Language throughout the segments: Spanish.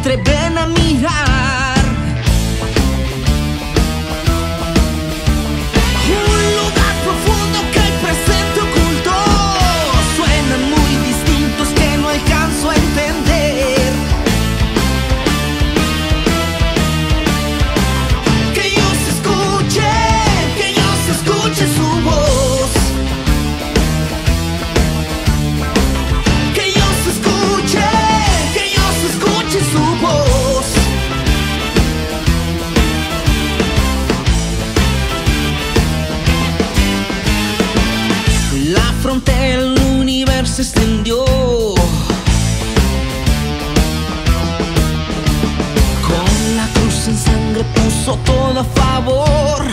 atreven a mirar. Un lugar profundo que el presente ocultó. Suenan muy distintos que no alcanzo a entender. Que yo se escuche su voz. Que yo se escuche su voz. La frontera del universo se extendió. Con la cruz en sangre puso todo a favor.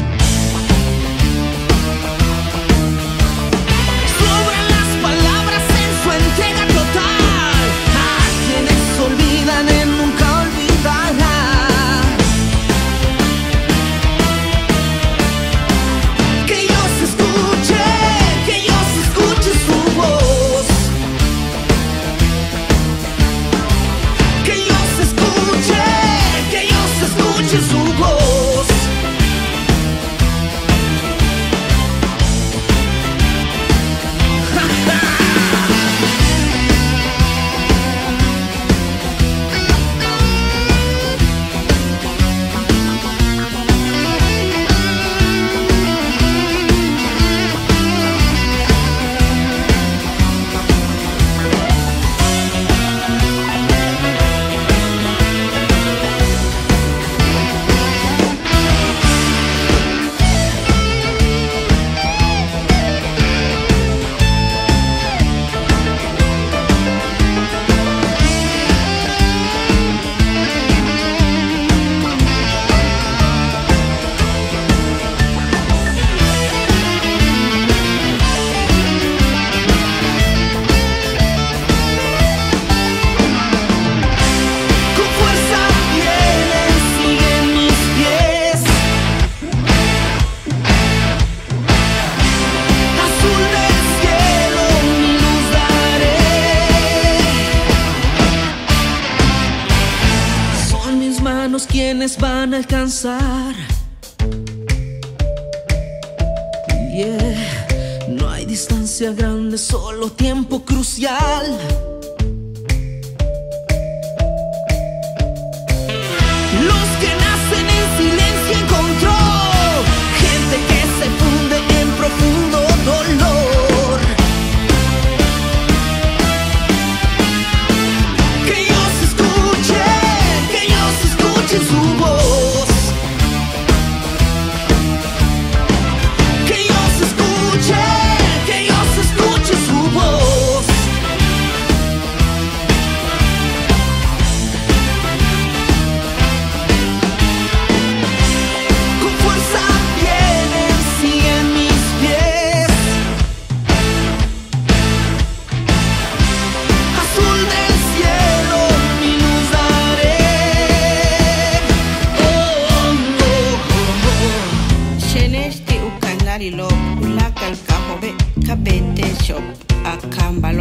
Sobre las palabras en su entrega total. A quienes olvidan en nunca olvidará. Que yo se escuche su voz. Que yo se escuche su voz. Con fuerza vienen, siguen mis pies. Azul del cielo, mi luz daré. Son mis manos quienes van a alcanzar. Yeah. No hay distancia grande, solo tiempo crucial. Los que nacen en silencio encontró. Gente que se funde en profundo dolor. Que yo se escuche su voz. Que yo se escuche su voz. Con fuerza vienen, siguen mis pies. Azul del cielo, mi luz daré. Shenesti ukanari lo ulakal kahobe kabete shop akamba